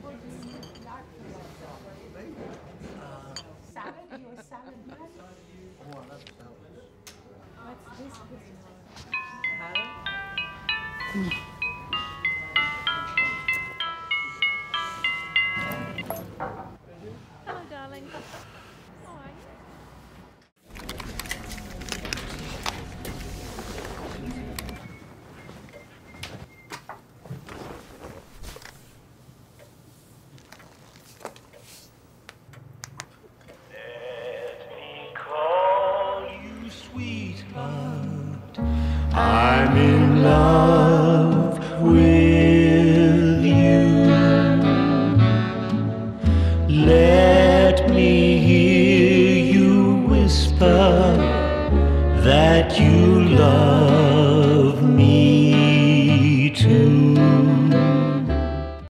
Salad? You a salad man? Oh, I love salads. What's this? Hello, darling. How are you? Sweetheart, I'm in love with you. Let me hear you whisper that you love